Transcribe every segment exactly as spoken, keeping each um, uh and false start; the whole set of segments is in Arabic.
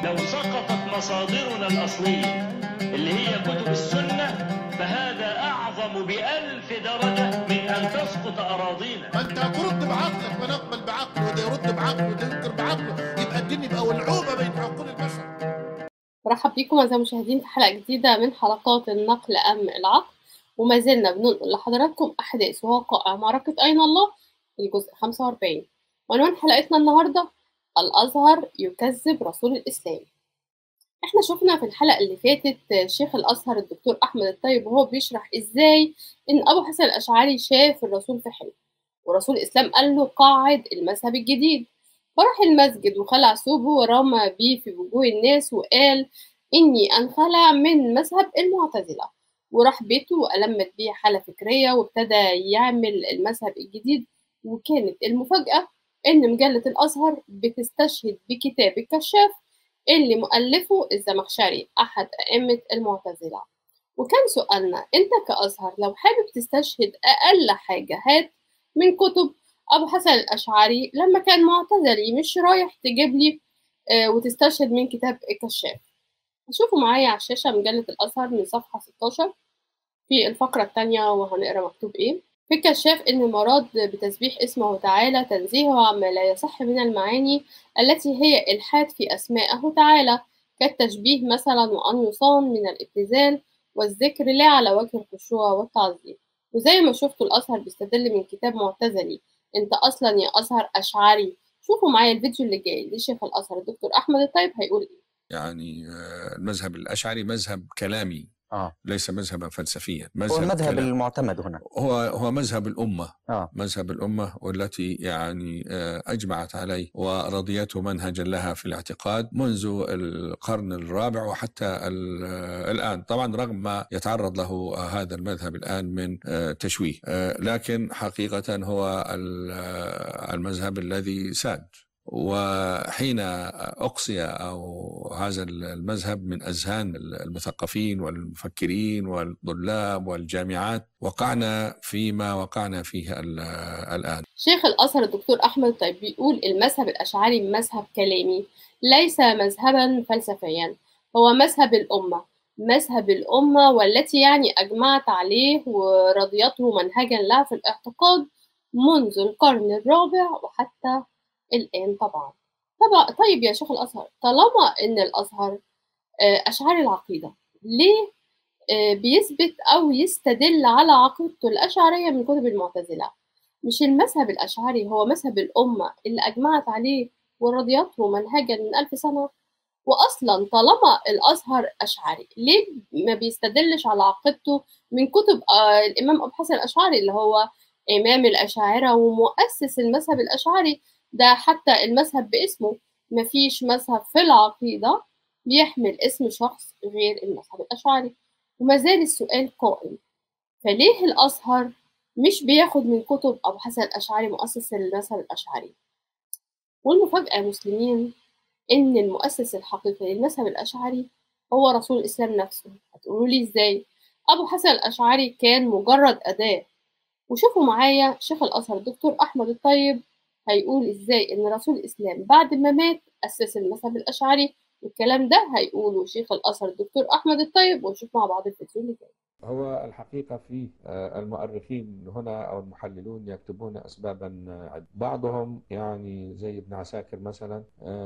لو سقطت مصادرنا الأصلية اللي هي كتب السنة فهذا أعظم بألف درجة من أن تسقط أراضينا. ما أنت هترد بعقلك، ما نقبل بعقله وده يرد بعقله وده ينكر بعقله، يبقى الدين يبقى ولعوبة بين عقول البشر. مرحب بيكم أعزائي المشاهدين في حلقة جديدة من حلقات النقل أم العقل، وما زلنا بننقل لحضراتكم أحداث ووقائع معركة أين الله الجزء خمسة وأربعين. وعنوان حلقتنا النهاردة: الأزهر يكذب رسول الإسلام. احنا شفنا في الحلقة اللي فاتت شيخ الأزهر الدكتور أحمد الطيب وهو بيشرح إزاي إن أبو حسن الأشعري شاف الرسول في حلم، ورسول الإسلام قال له قاعد المذهب الجديد، فراح المسجد وخلع ثوبه ورمى بيه في وجوه الناس وقال إني أنخلع من مذهب المعتزلة، وراح بيته وألمت بيه حالة فكرية وابتدى يعمل المذهب الجديد. وكانت المفاجأة إن مجلة الأزهر بتستشهد بكتاب الكشاف اللي مؤلفه الزمخشري أحد أئمة المعتزلة. وكان سؤالنا: أنت كأزهر لو حابب تستشهد أقل حاجة هات من كتب أبو حسن الأشعري لما كان معتزلي، مش رايح تجيب لي آه وتستشهد من كتاب الكشاف. شوفوا معايا على الشاشة مجلة الأزهر من صفحة ستاشر في الفقرة الثانية، وهنقرأ مكتوب إيه. في الكشاف إن المراد بتسبيح اسمه تعالى تنزيهه عما لا يصح من المعاني التي هي إلحاد في أسمائه تعالى، كالتشبيه مثلا، وأن يصان من الابتذال والذكر لا على وجه الخشوع والتعظيم. وزي ما شفتوا الأزهر بيستدل من كتاب معتزلي، أنت أصلا يا أزهر أشعري. شوفوا معايا الفيديو اللي جاي لشيخ الأزهر الدكتور أحمد الطيب هيقول إيه. يعني المذهب الأشعري مذهب كلامي آه. ليس مذهبا فلسفيا. مذهب هو المذهب كلام. المعتمد هنا هو هو مذهب الأمة آه. مذهب الأمة والتي يعني أجمعت عليه ورضيته منهجا لها في الاعتقاد منذ القرن الرابع وحتى الآن، طبعا رغم ما يتعرض له هذا المذهب الآن من تشويه، لكن حقيقة هو المذهب الذي ساد. وحين أقصي أو هذا المذهب من أذهان المثقفين والمفكرين والطلاب والجامعات وقعنا فيما وقعنا فيه الآن. شيخ الأزهر الدكتور أحمد الطيب بيقول المذهب الأشعري مذهب كلامي ليس مذهبا فلسفيا، هو مذهب الأمة مذهب الأمة والتي يعني أجمعت عليه ورضيته منهجا لها في الاعتقاد منذ القرن الرابع وحتى الآن. طبعا طبعا طيب يا شيخ الأزهر، طالما إن الأزهر أشعري العقيدة، ليه بيثبت أو يستدل على عقيدته الأشعرية من كتب المعتزلة؟ مش المذهب الأشعري هو مذهب الأمة اللي أجمعت عليه ورضيته منهجا من ألف سنة؟ وأصلا طالما الأزهر أشعري، ليه ما بيستدلش على عقيدته من كتب الإمام أبو حسن الأشعري اللي هو إمام الأشاعرة ومؤسس المذهب الأشعري؟ ده حتى المذهب باسمه، مفيش مذهب في العقيدة بيحمل اسم شخص غير المذهب الأشعري. وما زال السؤال قائم، فليه الأزهر مش بياخد من كتب أبو حسن الأشعري مؤسس المذهب الأشعري؟ والمفاجأة يا مسلمين إن المؤسس الحقيقي للمذهب الأشعري هو رسول الإسلام نفسه. هتقولوا لي إزاي؟ أبو حسن الأشعري كان مجرد أداة. وشوفوا معايا شيخ الأزهر الدكتور أحمد الطيب هيقول إزاي إن رسول الإسلام بعد ما مات أسس المذهب الأشعري، والكلام ده هيقوله شيخ الأزهر الدكتور أحمد الطيب، ونشوف مع بعض الفيديو اللي جاي. هو الحقيقة في المؤرخين هنا أو المحللون يكتبون أسبابا عدة، بعضهم يعني زي ابن عساكر مثلا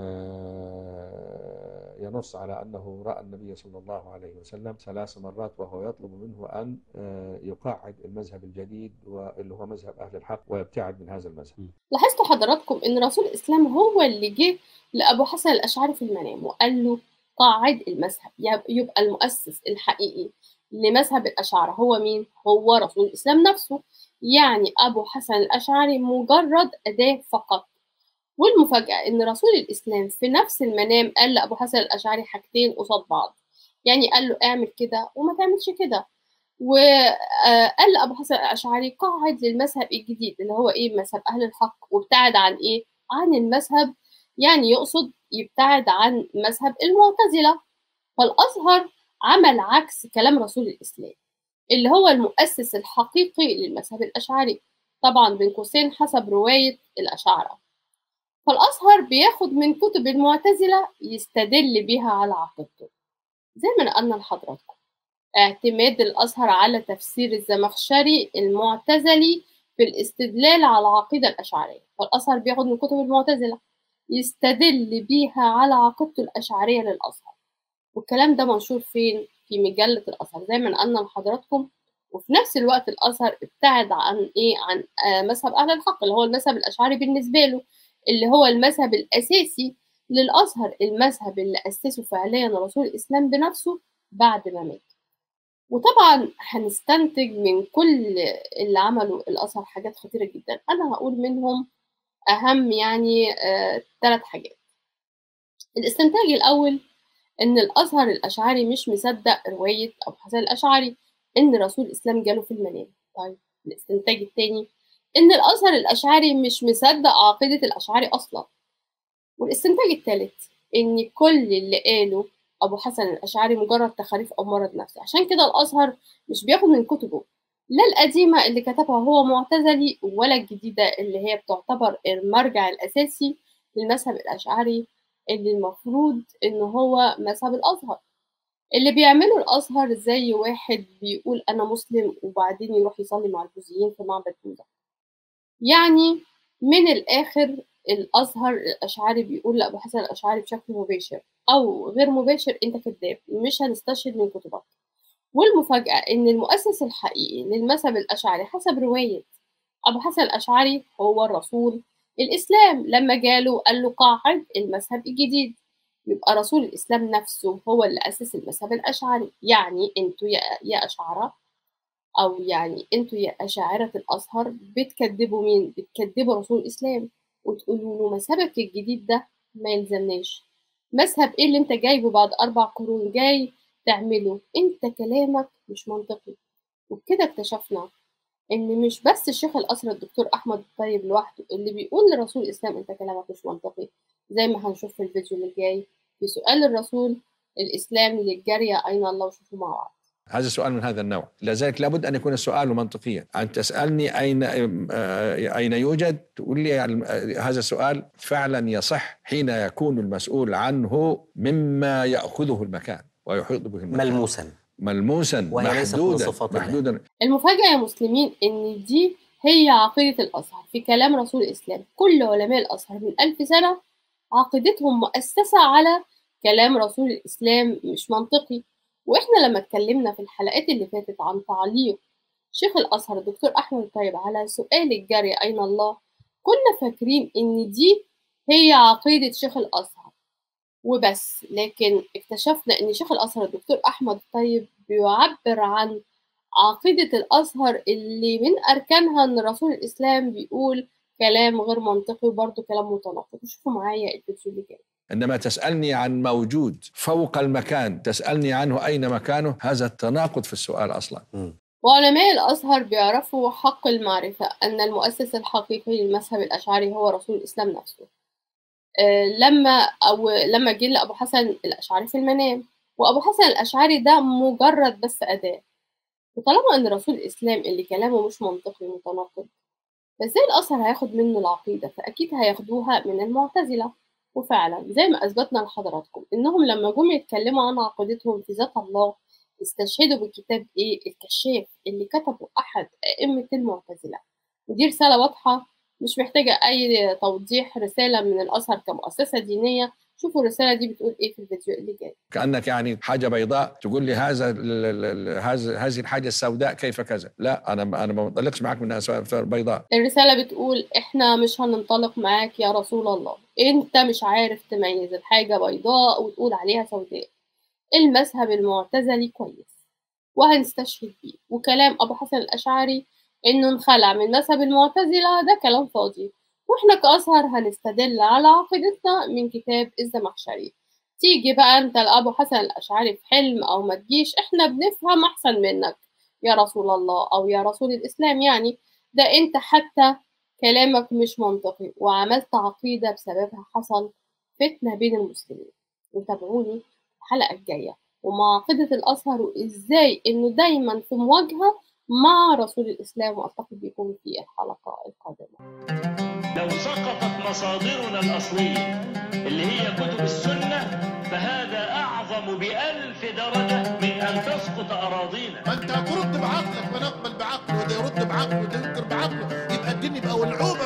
ينص على أنه رأى النبي صلى الله عليه وسلم ثلاث مرات وهو يطلب منه أن يقاعد المذهب الجديد واللي هو مذهب أهل الحق ويبتعد من هذا المذهب. لاحظتوا حضراتكم إن رسول الإسلام هو اللي جه لأبو حسن الأشعري في المنام وقال له قاعد المذهب؟ يبقى المؤسس الحقيقي لمذهب الأشاعرة هو مين؟ هو رسول الإسلام نفسه. يعني أبو حسن الأشعري مجرد أداة فقط. والمفاجأة إن رسول الإسلام في نفس المنام قال لأبو حسن الأشعري حاجتين قصاد بعض، يعني قال له اعمل كده وما تعملش كده. وقال لأبو حسن الأشعري قاعد للمذهب الجديد اللي هو إيه؟ مذهب أهل الحق، وابتعد عن إيه؟ عن المذهب، يعني يقصد يبتعد عن مذهب المعتزلة. فالأزهر عمل عكس كلام رسول الإسلام اللي هو المؤسس الحقيقي للمذهب الأشعري، طبعا بين قوسين حسب رواية الأشاعرة. فالأزهر بياخد من كتب المعتزلة يستدل بيها على عقيدته، زي ما نقلنا لحضراتكم اعتماد الأزهر على تفسير الزمخشري المعتزلي في الاستدلال على العقيدة الأشعرية. فالأزهر بياخد من كتب المعتزلة يستدل بيها على عقيدته الأشعرية للأزهر، والكلام ده منشور فين؟ في مجلة الأزهر زي ما نقلنا لحضراتكم. وفي نفس الوقت الأزهر ابتعد عن إيه؟ عن آه مذهب أهل الحق اللي هو المذهب الأشعري بالنسبة له، اللي هو المذهب الأساسي للأزهر، المذهب اللي أسسه فعليا رسول الإسلام بنفسه بعد ما مات. وطبعا هنستنتج من كل اللي عمله الأزهر حاجات خطيرة جدا، أنا هقول منهم أهم يعني آه ثلاث حاجات. الاستنتاج الأول إن الأزهر الأشعري مش مصدق رواية أبو حسن الأشعري إن رسول الإسلام جاله في المنام. طيب الاستنتاج التاني إن الأزهر الأشعري مش مصدق عقيدة الأشعري أصلا. والاستنتاج التالت إن كل اللي قاله أبو حسن الأشعري مجرد تخاريف أو مرض نفسي، عشان كده الأزهر مش بياخد من كتبه لا القديمة اللي كتبها هو معتزلي ولا الجديدة اللي هي بتعتبر المرجع الأساسي للمذهب الأشعري اللي المفروض إن هو مذهب الأزهر. اللي بيعمله الأزهر زي واحد بيقول أنا مسلم وبعدين يروح يصلي مع البوذيين في معبد بوذا. يعني من الآخر الأزهر الأشعري بيقول لأبو حسن الأشعري بشكل مباشر أو غير مباشر أنت كذاب، مش هنستشهد من كتبك. والمفاجأة إن المؤسس الحقيقي للمذهب الأشعري حسب رواية أبو حسن الأشعري هو الرسول الإسلام، لما جاله قال له قاعد المذهب الجديد. يبقى رسول الإسلام نفسه هو اللي أسس المذهب الأشعري. يعني أنتوا يا يا أشاعرة أو يعني أنتوا يا أشاعرة الأزهر بتكذبوا مين؟ بتكذبوا رسول الإسلام وتقولوا له مذهبك الجديد ده ما يلزمناش. مذهب إيه اللي أنت جايبه بعد أربع قرون جاي تعمله؟ أنت كلامك مش منطقي. وبكده اكتشفنا إن مش بس الشيخ الأزهر الدكتور أحمد الطيب لوحده اللي بيقول لرسول الإسلام أنت كلامك مش منطقي، زي ما هنشوف في الفيديو اللي جاي في سؤال الرسول الإسلام للجارية أين الله، وشوفوا مع بعض. هذا سؤال من هذا النوع، لذلك لابد أن يكون السؤال منطقيا. أن تسألني أين أين يوجد، تقول لي هذا السؤال فعلا يصح حين يكون المسؤول عنه مما يأخذه المكان ويحيط به المكان ملموسا ملموسا محدودا محدودا. المفاجأة يا مسلمين إن دي هي عقيدة الأزهر في كلام رسول الإسلام. كل علماء الأزهر من ألف سنة عقيدتهم مؤسسة على كلام رسول الإسلام مش منطقي. وإحنا لما اتكلمنا في الحلقات اللي فاتت عن تعليق شيخ الأزهر الدكتور أحمد الطيب على سؤال الجارية أين الله، كنا فاكرين إن دي هي عقيدة شيخ الأزهر وبس، لكن اكتشفنا إن شيخ الأزهر الدكتور أحمد الطيب بيعبر عن عقيدة الأزهر اللي من أركانها إن رسول الإسلام بيقول كلام غير منطقي وبرضه كلام متناقض. شوفوا معايا الفيديو اللي جاي. عندما تسألني عن موجود فوق المكان تسألني عنه أين مكانه، هذا التناقض في السؤال أصلا. م. وعلماء الأزهر بيعرفوا حق المعرفة أن المؤسس الحقيقي للمذهب الأشعري هو رسول الإسلام نفسه. أه لما أو لما جه لأبو حسن الأشعري في المنام، وأبو حسن الأشعري ده مجرد بس أداة. وطالما أن رسول الإسلام اللي كلامه مش منطقي متناقض، فإزاي الأزهر هياخد منه العقيدة؟ فأكيد هياخدوها من المعتزلة. وفعلا زي ما أثبتنا لحضراتكم إنهم لما جم يتكلموا عن عقيدتهم في ذات الله استشهدوا بكتاب إيه؟ الكشاف اللي كتبه أحد أئمة المعتزلة. ودي رسالة واضحة مش محتاجة أي توضيح، رسالة من الأزهر كمؤسسة دينية. شوفوا الرسالة دي بتقول إيه في الفيديو اللي جاي. كأنك يعني حاجة بيضاء تقول لي هذا هذا هذه الحاجة السوداء كيف كذا. لا، أنا أنا ما بنطلقش معك منها بيضاء. الرسالة بتقول إحنا مش هننطلق معاك يا رسول الله، أنت مش عارف تميز الحاجة بيضاء وتقول عليها سوداء. المذهب المعتزلي كويس وهنستشهد بيه، وكلام أبو حسن الأشعري إنه انخلع من مذهب المعتزلة ده كلام فاضي. وإحنا كأزهر هنستدل على عقيدتنا من كتاب الزمخشري. تيجي بقى أنت لأبو حسن الأشعري في حلم أو ما تجيش، إحنا بنفهم أحسن منك يا رسول الله أو يا رسول الإسلام. يعني ده أنت حتى كلامك مش منطقي وعملت عقيدة بسببها حصل فتنة بين المسلمين. وتابعوني الحلقة الجاية ومع عقيدة الأزهر وإزاي إنه دايما في مواجهة مع رسول الإسلام، وألتقي بكم في الحلقة القادمة. لو سقطت مصادرنا الأصلية اللي هي كتب السنة فهذا أعظم بألف درجة من أن تسقط أراضينا. ما أنت ترد بعقلك، فنقبل بعقله وده يرد بعقله وده ينكر بعقله، يبقى الدين يبقى ولعوب